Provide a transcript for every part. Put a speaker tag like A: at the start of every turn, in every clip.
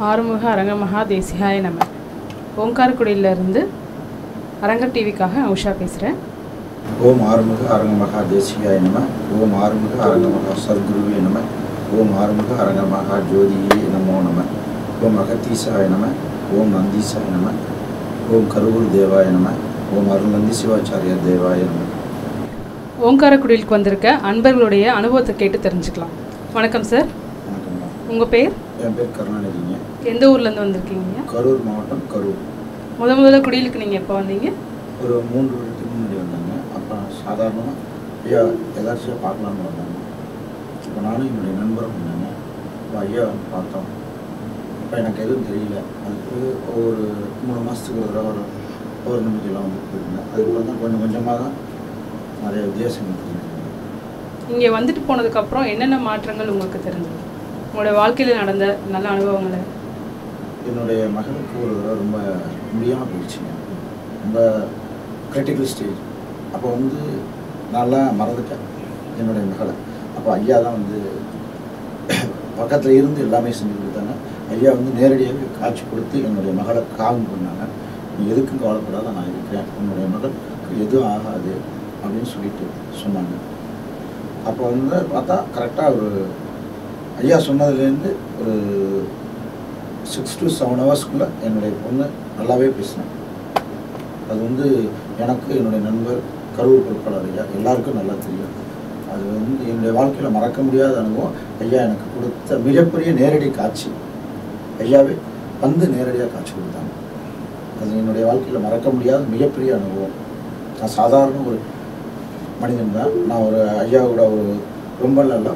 A: ஆறுமுக அரங்கமகா தேசிகாய நம. ஓங்காரக்குடியிலிருந்து அரங்கர் டிவிக்காக உஷா பேசுகிறேன்.
B: ஓம் ஆறுமுக அரங்கமகா தேசிகாய நம. ஓம் ஆறுமுக அரங்கமகா சர்க்குருவே நம. ஓம் ஆறுமுக அரங்கமகா ஜோதியே நமோ நம. ஓம் அகத்தீசாய நம. ஓம் நந்தீசாய நம. ஓம் கருவூர் தேவாய நம. ஓம் அருள்நந்தி சிவாச்சாரியார் தேவாய நம.
A: ஓங்காரக்குடியிலுக்கு வந்திருக்க அன்பர்களுடைய அனுபவத்தை கேட்டு தெரிஞ்சுக்கலாம். வணக்கம் சார்.
B: வணக்கம்மா.
A: உங்கள் பேர்?
B: என் பேர் கருணாநிதிங்க.
A: எந்த ஊர்லேருந்து வந்திருக்கீங்க?
B: கரூர் மாவட்டம் கரூர்.
A: முதல்ல குடியிலுக்கு நீங்கள் எப்போ வந்தீங்க?
B: ஒரு 3 வருடத்துக்கு முன்னாடி வந்தாங்க. அப்போ சாதாரணமாக ஐயா எதாச்சும் பார்க்கலான்னு வந்தாங்க. இப்போ நானும் என்னுடைய நண்பரும் வந்தாங்க. இப்போ ஐயா பார்த்தோம். இப்போ எனக்கு எதுவும் தெரியல. அதுக்கு ஒரு 3 மாதத்துக்கு ஒரு தடவை ஒரு நிமிஷம் வந்து போயிருந்தேன். அதுக்கப்புறம் தான் கொஞ்சம் கொஞ்சமாக தான் நிறைய வித்தியாசங்கள் தெரிஞ்சுருந்தேன்.
A: இங்கே வந்துட்டு போனதுக்கப்புறம் என்னென்ன மாற்றங்கள் உங்களுக்கு தெரிஞ்சது? உங்களோட வாழ்க்கையில் நடந்த நல்ல அனுபவங்களை.
B: என்னுடைய மகளுக்கு ஒரு தடவை ரொம்ப முடியாமல் போயிடுச்சுங்க. ரொம்ப கிரிட்டிக்கல் ஸ்டேஜ். அப்போ வந்து நல்லா மறந்துட்டேன் என்னுடைய மகளை. அப்போ ஐயா தான் வந்து பக்கத்தில் இருந்து எல்லாமே செஞ்சு கொடுத்தாங்க. ஐயா வந்து நேரடியாக காட்சி கொடுத்து என்னுடைய மகளை காவல் பண்ணாங்க. நீ எதுக்கும் கவலைப்படாத, நான் இருக்கிறேன், உன்னுடைய மகளுக்கு எதுவும் ஆகாது அப்படின்னு சொல்லிட்டு சொன்னாங்க. அப்போ வந்து பார்த்தா கரெக்டாக ஒரு ஐயா சொன்னதுலேருந்து ஒரு 6 to 7 ஹவர்ஸ்க்குள்ளே என்னுடைய பொண்ணு நல்லாவே பேசினேன். அது வந்து எனக்கு என்னுடைய நண்பர் கரூர் பொறுப்பாளர் ஐயா எல்லாருக்கும் நல்லா தெரியும். அது வந்து என்னுடைய வாழ்க்கையில் மறக்க முடியாத அனுபவம். ஐயா எனக்கு கொடுத்த மிகப்பெரிய நேரடி காட்சி. ஐயாவே வந்து நேரடியாக காட்சி கொடுத்தாங்க. அது என்னுடைய வாழ்க்கையில் மறக்க முடியாத மிகப்பெரிய அனுபவம். நான் சாதாரண ஒரு மனிதன் தான். நான் ஒரு ஐயாவோட ஒரு ரொம்ப நல்லா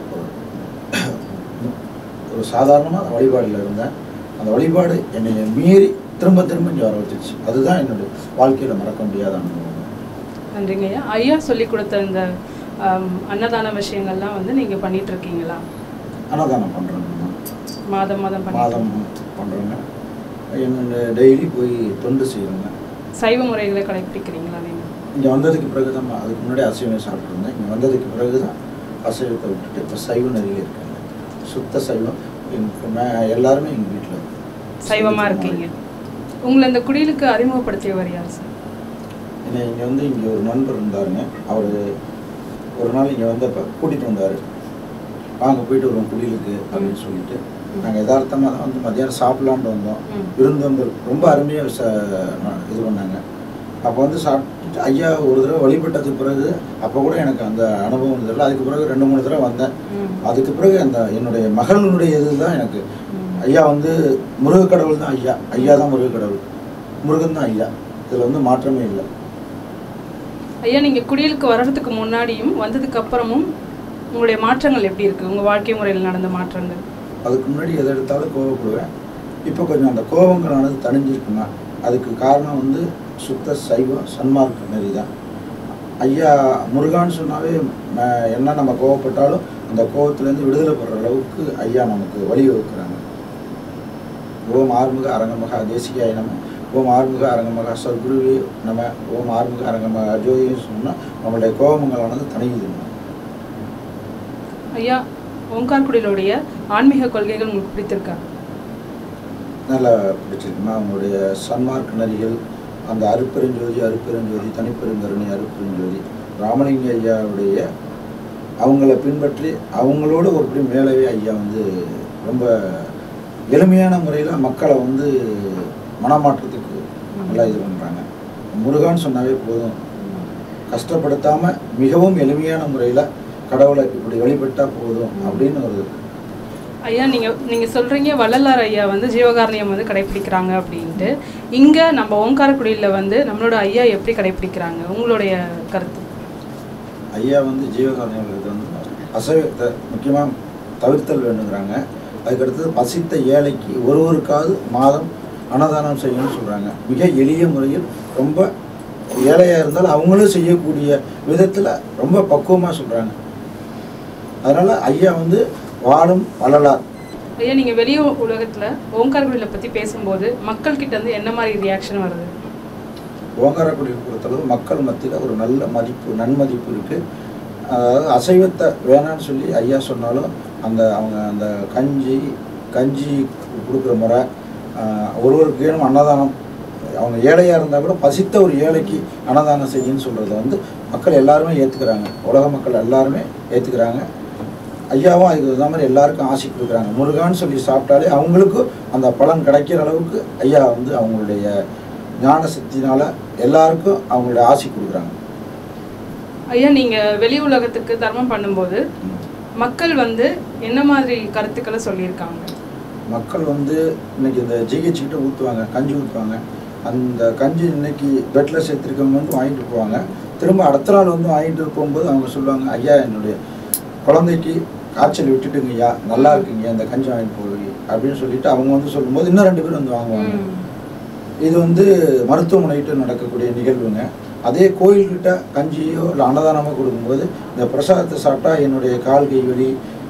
B: ஒரு சாதாரணமாக வழிபாடில் இருந்தேன். அந்த வழிபாடு என்னை மீறி திரும்ப திரும்ப இங்கே வர வச்சிருச்சு. அதுதான் என்னுடைய வாழ்க்கையில் மறக்க முடியாத அனுபவம்.
A: நன்றிங்க ஐயா. ஐயா சொல்லி கொடுத்த இந்த அன்னதான விஷயங்கள்லாம் வந்து நீங்கள் பண்ணிட்டு இருக்கீங்களா?
B: அன்னதானம் பண்ணுறேங்க.
A: மாதம்
B: மாதம் பண்ணுறேங்க. என்னோட டெய்லி போய் தொண்டு செய்கிறேங்க.
A: சைவ முறைகளை கடைபிடிக்கிறீங்களா நீங்கள்?
B: இங்கே வந்ததுக்கு பிறகு தான், அதுக்கு முன்னாடி அசைவம் சாப்பிட்ருந்தேன். இங்கே வந்ததுக்கு பிறகு தான் அசைவத்தை விட்டுட்டு இப்போ சைவ நிறைய இருக்காங்க. சுத்த சைவம். எல்லாருமே எங்கள் வீட்டில்
A: சைவமாக இருக்கீங்க. உங்களை இந்த குடிலுக்கு அறிமுகப்படுத்தியவர் யார் சார்?
B: ஏன்னா இங்கே ஒரு நண்பர் இருந்தாருங்க. அவர் ஒரு நாள் இங்கே வந்தப்போ கூட்டிகிட்டு வந்தார். வாங்க போயிட்டு வருவோம் குடிலுக்கு அப்படின்னு சொல்லிட்டு. நாங்கள் யதார்த்தமாக தான் வந்து மத்தியானம் சாப்பிட்லான்ட்டு வந்தோம். விருந்தோம்பல் ரொம்ப அருமையாக இது பண்ணாங்க. அப்போ வந்து சாப்பிட்டு ஐயா ஒரு தடவை வழிபட்டதுக்கு பிறகு அப்போ கூட எனக்கு அந்த அனுபவம் தெரியல. அதுக்கு பிறகு 2-3 தடவை வந்தேன். அதுக்கு பிறகு அந்த என்னுடைய மகளுடைய இது தான் எனக்கு ஐயா வந்து முருகக்கடவுள் தான் ஐயா. ஐயா தான் முருகக்கடவுள். முருகன் தான் ஐயா. இதில் வந்து மாற்றமே இல்லை.
A: ஐயா, நீங்கள் குடிலுக்கு வர்றதுக்கு முன்னாடியும் வந்ததுக்கு அப்புறமும் உங்களுடைய மாற்றங்கள் எப்படி இருக்குது? உங்கள் வாழ்க்கை முறையில் நடந்த மாற்றங்கள்?
B: அதுக்கு முன்னாடி எதை எடுத்தாலும் கோவப்படுவேன். இப்போ கொஞ்சம் அந்த கோபங்களானது தணிஞ்சிருக்குன்னா அதுக்கு காரணம் வந்து சுத்த சைவம் சன்மார்க்க நெறி தான். ஐயா முருகான்னு சொன்னாவே என்ன நம்ம கோவப்பட்டாலும் அந்த கோபத்துலேருந்து விடுதலை பெற அளவுக்கு ஐயா நமக்கு வழிவகுக்கிறாங்க. ஓம் ஆறுமுக அரங்கமகா தேசிகாய நம. ஓம் ஆறுமுக அரங்கமகா சர்க்குருவே நம. ஓம் ஆறுமுக அரங்கமகா ஜோதின்னு சொன்னால் நம்மளுடைய கோபங்களானது தணியுது.
A: ஐயா, ஓங்காரக்குடியிலுடைய ஆன்மீக கொள்கைகள் உங்களுக்கு பிடித்திருக்கா? நல்லா
B: பிடிச்சிருக்குன்னா அவங்களுடைய சன்மார்க்க நெறிகள், அந்த அருப்பெருஞ்சோதி தனிப்பெருங்கருணை அருப்பெருஞ்சோதி ராமலிங்க ஐயாவுடைய அவங்கள பின்பற்றி அவங்களோட ஒருபடி மேலவே ஐயா வந்து ரொம்ப எளிமையான முறையில் மக்களை வந்து மனமாற்றத்துக்கு நல்லா இது பண்ணுறாங்க. முருகான்னு சொன்னாவே போதும், கஷ்டப்படுத்தாமல் மிகவும் எளிமையான முறையில் கடவுளை இப்படி வழிபட்டால் போதும் அப்படின்னு ஒரு.
A: ஐயா, நீங்கள் சொல்கிறீங்க வள்ளலார் ஐயா வந்து ஜீவகாரணியம் வந்து கடைப்பிடிக்கிறாங்க அப்படின்ட்டு. இங்கே நம்ம ஓங்காரக்குடியில் வந்து நம்மளோட ஐயா எப்படி கடைப்பிடிக்கிறாங்க? உங்களுடைய கருத்து?
B: ஐயா வந்து ஜீவகாரணியம் வந்து அசைவத்தை முக்கியமாக தவிர்த்தல் வேணுங்கிறாங்க. அதுக்கடுத்தது பசித்த ஏழைக்கு ஒருவருக்காவது மாதம் அன்னதானம் செய்யணும்னு சொல்கிறாங்க. மிக எளிய முறையில் ரொம்ப ஏழையாக இருந்தாலும் அவங்களும் செய்யக்கூடிய விதத்தில் ரொம்ப பக்குவமாக சொல்கிறாங்க. அதனால் ஐயா வந்து வாழும் வள்ளலார்.
A: ஐயா, நீங்கள் வெளியே உலகத்தில் ஓங்காரக்குடியில் பற்றி பேசும்போது மக்கள்கிட்ட இருந்து என்ன மாதிரி ரியாக்ஷன் வருது?
B: ஓங்காரக்குடியை பொறுத்தளவு மக்கள் மத்தியில் ஒரு நல்ல நன்மதிப்பு இருக்குது. அதாவது அசைவத்தை வேணான்னு சொல்லி ஐயா சொன்னாலும் அவங்க அந்த கஞ்சி கொடுக்குற முறை, ஒருவருக்கு வேணும் அன்னதானம், அவங்க ஏழையாக இருந்தால் கூட பசித்த ஒரு ஏழைக்கு அன்னதானம் செய்யுன்னு சொல்கிறத வந்து மக்கள் எல்லாருமே ஏற்றுக்கிறாங்க. உலக மக்கள் எல்லாருமே ஏற்றுக்கிறாங்க. ஐயாவும் அதுக்கு தகுந்த மாதிரி எல்லாருக்கும் ஆசை கொடுக்குறாங்க. முருகான்னு சொல்லி சாப்பிட்டாலே அவங்களுக்கும் அந்த பலன் கிடைக்கிற அளவுக்கு ஐயா வந்து அவங்களுடைய ஞான சக்தினால் எல்லாருக்கும் அவங்களுடைய ஆசை கொடுக்குறாங்க.
A: ஐயா, நீங்கள் வெளி உலகத்துக்கு தர்மம் பண்ணும்போது மக்கள் வந்து என்ன மாதிரி கருத்துக்களை சொல்லியிருக்காங்க?
B: மக்கள் வந்து இன்னைக்கு இந்த ஜிஹெச்சிக்கிட்ட ஊற்றுவாங்க, கஞ்சி ஊற்றுவாங்க. அந்த கஞ்சி இன்னைக்கு பெட்டில் சேர்த்துருக்கவங்க வந்து வாங்கிட்டு போவாங்க. திரும்ப அடுத்த நாள் வந்து வாங்கிட்டு போகும்போது அவங்க சொல்லுவாங்க, ஐயா என்னுடைய குழந்தைக்கு காய்ச்சல் விட்டுட்டுங்க ஐயா, நல்லா இருக்குங்க, அந்த கஞ்சி வாங்கிட்டு போய் அப்படின்னு சொல்லிட்டு அவங்க வந்து சொல்லும்போது இன்னும் 2 பேர் வந்து வாங்குவாங்க. இது வந்து மருத்துவமனைகிட்ட நடக்கக்கூடிய நிகழ்வுங்க. அதே கோயில்கிட்ட கஞ்சியோ இல்லை அன்னதானமோ கொடுக்கும்போது இந்த பிரசாதத்தை சாப்பிட்டா என்னுடைய கால் கை வலி,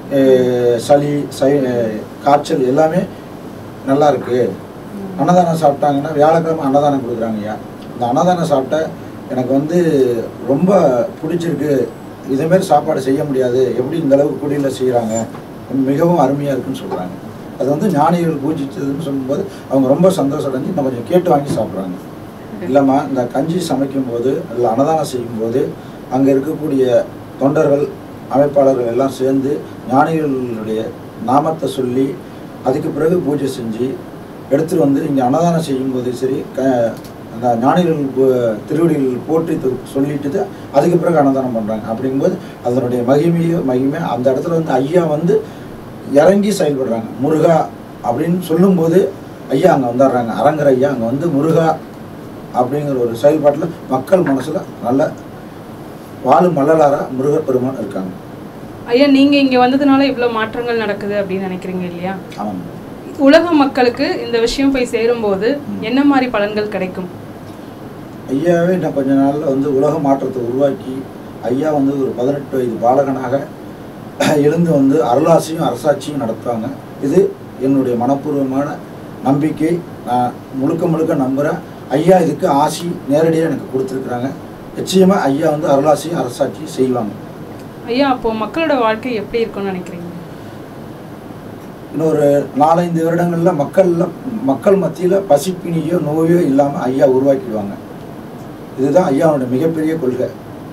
B: சளி, காய்ச்சல் எல்லாமே நல்லா இருக்கு. அன்னதானம் சாப்பிட்டாங்கன்னா வியாழக்கிழமை அன்னதானம் கொடுக்குறாங்கய்யா. இந்த அன்னதானம் சாப்பிட்டா எனக்கு வந்து ரொம்ப பிடிச்சிருக்கு, இதேமாரி சாப்பாடு செய்ய முடியாது, எப்படி இந்த அளவுக்கு குடியில் செய்கிறாங்க, மிகவும் அருமையாக இருக்குன்னு சொல்கிறாங்க. அது வந்து ஞானிகள் பூஜிச்சதுன்னு சொல்லும்போது அவங்க ரொம்ப சந்தோஷம் அடைஞ்சு இன்னும் கொஞ்சம் கேட்டு வாங்கி சாப்பிட்றாங்க. இல்லைம்மா, இந்த கஞ்சி சமைக்கும்போது இல்லை அன்னதானம் செய்யும்போது அங்கே இருக்கக்கூடிய தொண்டர்கள், அமைப்பாளர்கள் எல்லாம் சேர்ந்து ஞானிகளுடைய நாமத்தை சொல்லி அதுக்கு பிறகு பூஜை செஞ்சு எடுத்துகிட்டு வந்து இங்கே அன்னதானம் செய்யும்போது சரி அந்த ஞானிகள் திருவடிகள் போற்றி சொல்லிட்டு அதுக்கு பிறகு அன்னதானம் பண்ணுறாங்க. அப்படிங்கும்போது அதனுடைய மகிமை அந்த இடத்துல வந்து ஐயா வந்து இறங்கி செயல்படுறாங்க. முருகா அப்படின்னு சொல்லும்போது ஐயா அங்கே வந்துடுறாங்க. அரங்கர் ஐயா அங்கே வந்து முருகா அப்படிங்கிற ஒரு செயல்பாட்டில் மக்கள் மனசில் நல்ல வாழும் மல்லலாராக முருகப்பெருமான் இருக்காங்க.
A: ஐயா, நீங்கள் இங்கே வந்ததுனால இவ்வளோ மாற்றங்கள் நடக்குது அப்படின்னு நினைக்கிறீங்க இல்லையா?
B: ஆமாம்.
A: உலக மக்களுக்கு இந்த விஷயம் போய் சேரும்போது என்ன மாதிரி பலன்கள் கிடைக்கும்?
B: ஐயாவே நான் கொஞ்ச நாளில் வந்து உலக மாற்றத்தை உருவாக்கி ஐயா வந்து ஒரு 18 வயது பாலகனாக எழுந்து வந்து அருளாசியும் அரசாட்சியும் நடத்துவாங்க. இது என்னுடைய மனப்பூர்வமான நம்பிக்கை. நான் முழுக்க நம்புகிறேன். ஐயா இதுக்கு ஆசி நேரடியாக எனக்கு கொடுத்துருக்குறாங்க. நிச்சயமாக ஐயா வந்து அருளாசியும் அரசாட்சியும் செய்வாங்க.
A: ஐயா, அப்போது மக்களோட வாழ்க்கை எப்படி இருக்கும்னு நினைக்கிறீங்க?
B: இன்னொரு 4-5 வருடங்களில் மக்கள் மத்தியில் பசிப்பினியோ நோயோ இல்லாமல் ஐயா உருவாக்கிடுவாங்க. இதுதான் ஐயாவோட மிகப்பெரிய கொள்கை.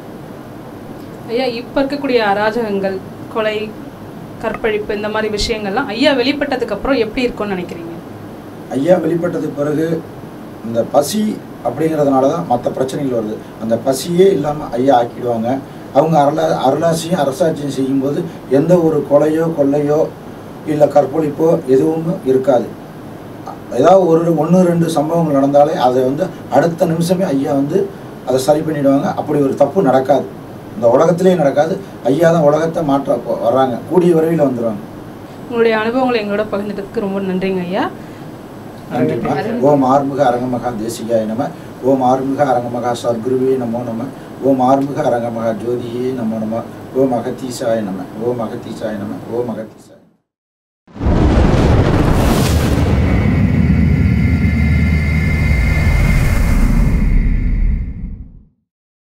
A: ஐயா, இப்போ இருக்கக்கூடிய அராஜகங்கள், கொலை, கற்பழிப்பு, இந்த மாதிரி விஷயங்கள்லாம் ஐயா வெளிப்பட்டதுக்கு அப்புறம் எப்படி இருக்கும்னு நினைக்கிறீங்க?
B: ஐயா வெளிப்பட்டதுக்கு பிறகு இந்த பசி அப்படிங்கிறதுனால தான் மற்ற பிரச்சனைகள் வருது. அந்த பசியே இல்லாமல் ஐயா ஆக்கிடுவாங்க. அவங்க அருளாசியும் அரசாட்சியும் செய்யும்போது எந்த ஒரு கொலையோ கொள்ளையோ இல்லை கற்பழிப்போ எதுவும் இருக்காது. ஏதாவது 1-2 சம்பவங்கள் நடந்தாலே அதை வந்து அடுத்த நிமிஷமே ஐயா வந்து அதை சரி பண்ணிவிடுவாங்க. அப்படி ஒரு தப்பு நடக்காது, இந்த உலகத்திலே நடக்காது. ஐயா தான் உலகத்தை மாற்ற வர்றாங்க, கூடிய விரைவில் வந்துடுவாங்க.
A: உங்களுடைய அனுபவங்களை எங்களோட பகிர்ந்துட்டதுக்கு ரொம்ப நன்றிங்க ஐயா.
B: நன்றிமா. ஓம் ஆறுமுக அரங்கமகா தேசிகாய நம. ஓம் ஆறுமுக அரங்கமகா சத்குருவே நமோ நம. ஓம் ஆறுமுக அரங்கமகா ஜோதியே நமோ நம. ஓம் அகத்தீசாய நம. ஓம் அகத்தீசாய நம. ஓம் அகத்தீசாய.